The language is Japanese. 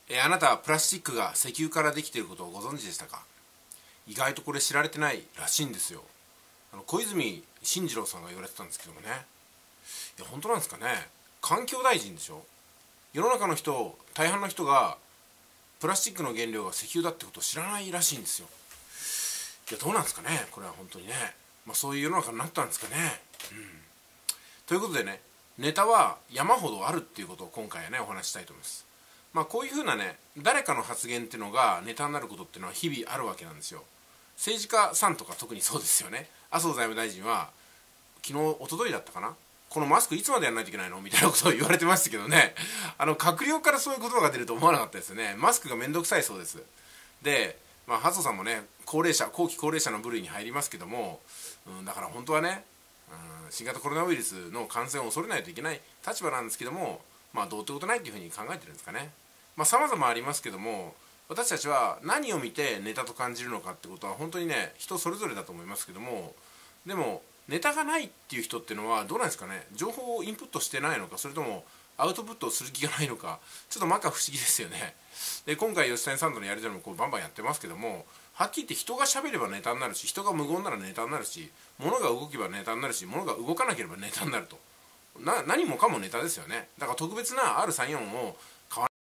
あなたはプラスチックが石油からできていることをご存知でしたか？意外とこれ知られてないらしいんですよ。小泉進次郎さんが言われてたんですけどもね、いや本当なんですかね。環境大臣でしょ。世の中の人、大半の人がプラスチックの原料が石油だってことを知らないらしいんですよ。いやどうなんですかね、これは本当にね。そういう世の中になったんですかね。ということでね、ネタは山ほどあるっていうことを今回はねお話ししたいと思います。こういうふうなね、誰かの発言っていうのがネタになることっていうのは日々あるわけなんですよ。政治家さんとか特にそうですよね。麻生財務大臣は昨日一昨日だったかな、このマスクいつまでやらないといけないのみたいなことを言われてましたけどね、閣僚からそういう言葉が出ると思わなかったですよね。マスクがめんどくさいそうです。で、麻生さんもね後期高齢者の部類に入りますけども、だから本当はね、新型コロナウイルスの感染を恐れないといけない立場なんですけども、どうってことないっていうふうに考えてるんですかね。様々ありますけども、私たちは何を見てネタと感じるのかってことは本当にね人それぞれだと思いますけども、でもネタがないっていう人っていうのはどうなんですかね。情報をインプットしてないのか、それともアウトプットをする気がないのか、ちょっと摩訶不思議ですよね。で今回吉谷さんとのやり取りもこうバンバンやってますけども、はっきり言って人が喋ればネタになるし、人が無言ならネタになるし、物が動けばネタになるし、物が動かなければネタになると、何もかもネタですよね。だから特別な R34 を